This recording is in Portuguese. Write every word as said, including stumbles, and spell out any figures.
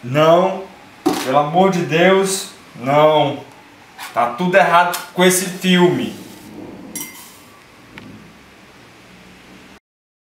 Não, pelo amor de Deus, não. Tá tudo errado com esse filme.